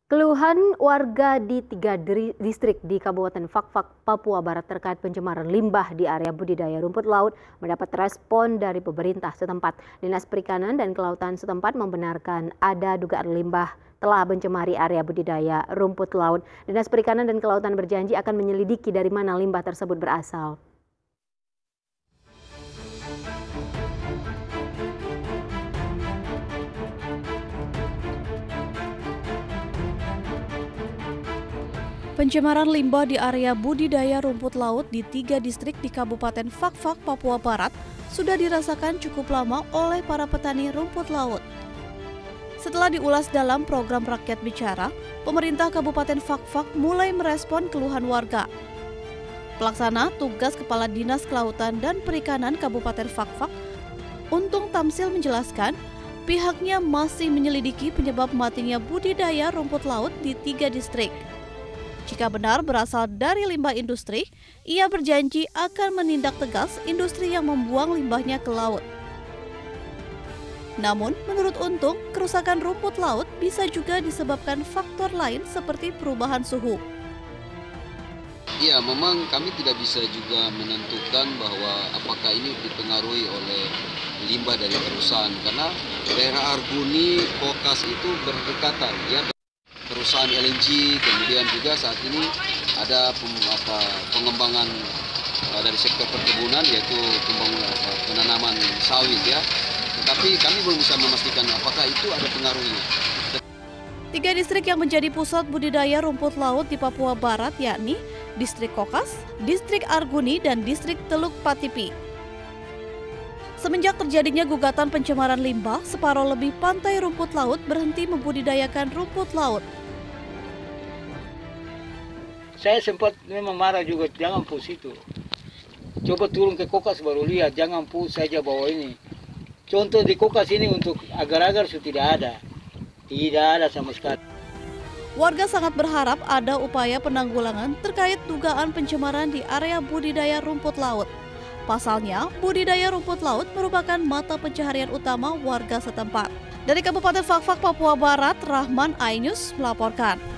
Keluhan warga di 3 distrik di Kabupaten Fakfak, Papua Barat terkait pencemaran limbah di area budidaya rumput laut mendapat respon dari pemerintah setempat. Dinas Perikanan dan Kelautan setempat membenarkan ada dugaan limbah telah mencemari area budidaya rumput laut. Dinas Perikanan dan Kelautan berjanji akan menyelidiki dari mana limbah tersebut berasal. Pencemaran limbah di area budidaya rumput laut di 3 distrik di Kabupaten Fakfak, Papua Barat sudah dirasakan cukup lama oleh para petani rumput laut. Setelah diulas dalam program Rakyat Bicara, pemerintah Kabupaten Fakfak mulai merespon keluhan warga. Pelaksana tugas Kepala Dinas Kelautan dan Perikanan Kabupaten Fakfak, Untung Tamsil menjelaskan, pihaknya masih menyelidiki penyebab matinya budidaya rumput laut di 3 distrik. Jika benar berasal dari limbah industri, ia berjanji akan menindak tegas industri yang membuang limbahnya ke laut. Namun, menurut Untung, kerusakan rumput laut bisa juga disebabkan faktor lain seperti perubahan suhu. Ya, memang kami tidak bisa juga menentukan bahwa apakah ini dipengaruhi oleh limbah dari perusahaan, karena daerah Arguni, Kokas itu berdekatan, ya. Perusahaan LNG, kemudian juga saat ini ada pengembangan dari sektor perkebunan, yaitu penanaman sawit, ya. Tetapi kami belum bisa memastikan apakah itu ada pengaruhnya. 3 distrik yang menjadi pusat budidaya rumput laut di Papua Barat yakni Distrik Kokas, Distrik Arguni, dan Distrik Teluk Patipi. Semenjak terjadinya gugatan pencemaran limbah, separuh lebih pantai rumput laut berhenti membudidayakan rumput laut. Saya sempat memang marah juga, jangan pus itu. Coba turun ke Kokas baru lihat, jangan pus saja bawa ini. Contoh di Kokas ini untuk agar-agar sudah tidak ada. Tidak ada sama sekali. Warga sangat berharap ada upaya penanggulangan terkait dugaan pencemaran di area budidaya rumput laut. Pasalnya, budidaya rumput laut merupakan mata pencaharian utama warga setempat. Dari Kabupaten Fakfak, Papua Barat, Rahman Ainus melaporkan.